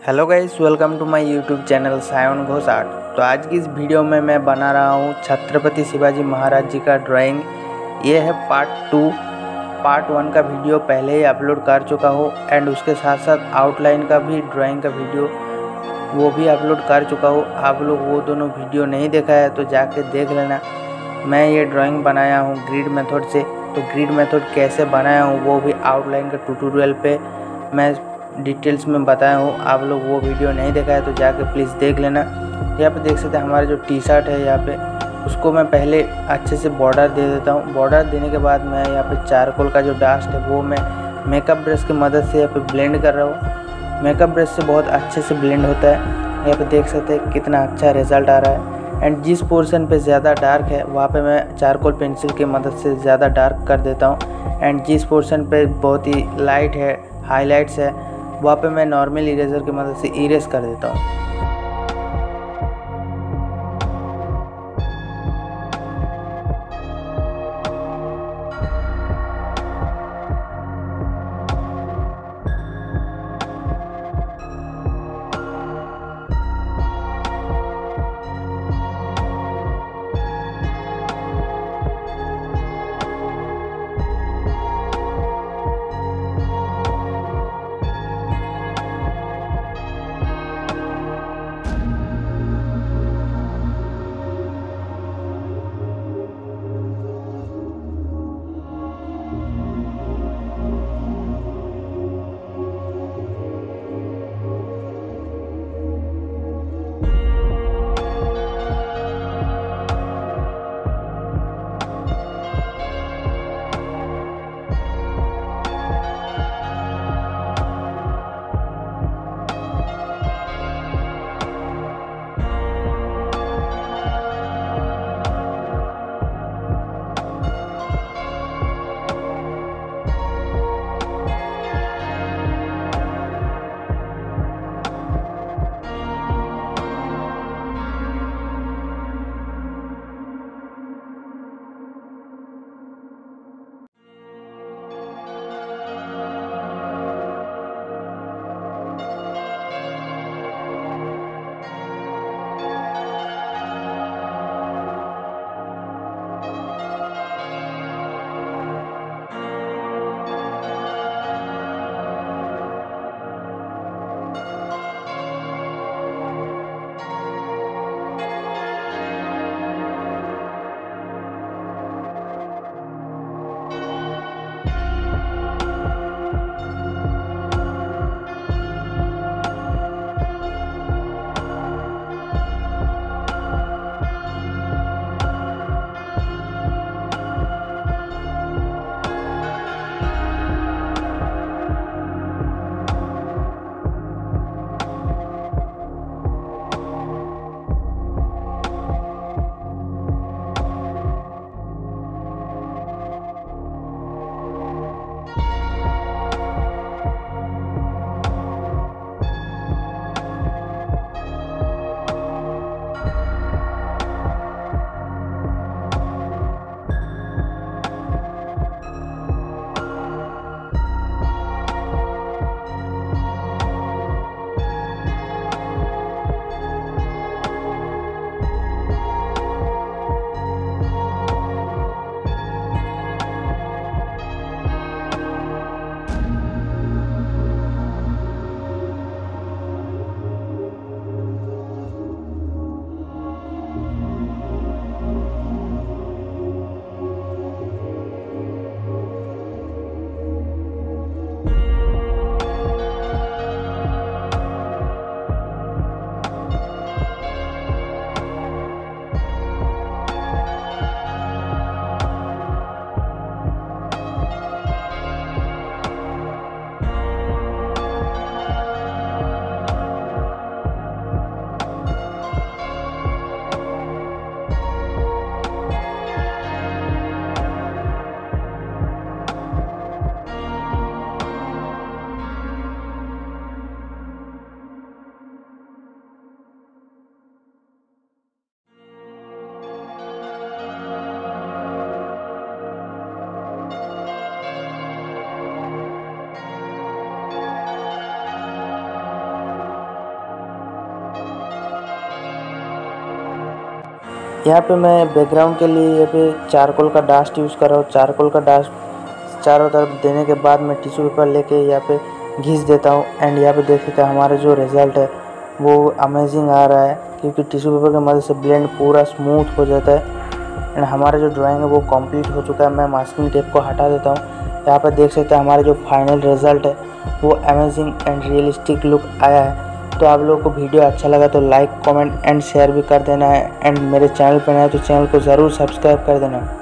Hello guys, welcome to my YouTube channel Sayan Ghosh art. तो आज की इस वीडियो में मैं बना रहा हूँ छत्रपति शिवाजी महाराज जी का ड्राइंग। ये है पार्ट 2। पार्ट 1 का वीडियो पहले ही अपलोड कर चुका हूँ एंड उसके साथ साथ आउटलाइन का भी ड्राइंग का वीडियो वो भी अपलोड कर चुका हूँ। आप लोग वो दोनों वीडियो नहीं देखा है तो जाके देख लेना। मैं ये ड्राइंग बनाया हूँ ग्रिड मेथड से। तो ग्रिड मेथड कैसे बनाया हूँ वो भी आउटलाइन का ट्यूटोरियल पे मैं डिटेल्स में बताया हूँ। आप लोग वो वीडियो नहीं देखा है तो जाके प्लीज़ देख लेना। यहाँ पे देख सकते हैं हमारा जो टी शर्ट है, यहाँ पे उसको मैं पहले अच्छे से बॉर्डर दे देता हूँ। बॉर्डर देने के बाद मैं यहाँ पे चारकोल का जो डस्ट है वो मैं मेकअप ब्रश की मदद से यहाँ पे ब्लेंड कर रहा हूँ। मेकअप ब्रश से बहुत अच्छे से ब्लेंड होता है। यहाँ पे देख सकते हैं कितना अच्छा रिजल्ट आ रहा है। एंड जिस पोर्शन पे ज़्यादा डार्क है वहाँ पे मैं चारकोल पेंसिल की मदद से ज़्यादा डार्क कर देता हूँ। एंड जिस पोर्शन पे बहुत ही लाइट है, हाईलाइट्स है, वहाँ पे मैं नॉर्मल इरेजर की मदद से इरेज कर देता हूँ। यहाँ पे मैं बैकग्राउंड के लिए यहाँ पे चारकोल का डस्ट यूज़ कर रहा हूँ। चारकोल का डस्ट चारों तरफ देने के बाद मैं टिश्यू पेपर लेके यहाँ पे घिस देता हूँ एंड यहाँ पे देख सकते हैं हमारा जो रिज़ल्ट है वो अमेजिंग आ रहा है, क्योंकि टिश्यू पेपर की मदद से ब्लेंड पूरा स्मूथ हो जाता है एंड हमारा जो ड्राइंग है वो कंप्लीट हो चुका है। मैं मास्किंग टेप को हटा देता हूँ। यहाँ पर देख सकते हैं हमारा जो फाइनल रिज़ल्ट है वो अमेजिंग एंड रियलिस्टिक लुक आया है। तो आप लोगों को वीडियो अच्छा लगा तो लाइक, कमेंट एंड शेयर भी कर देना है एंड मेरे चैनल पर नए तो चैनल को ज़रूर सब्सक्राइब कर देना।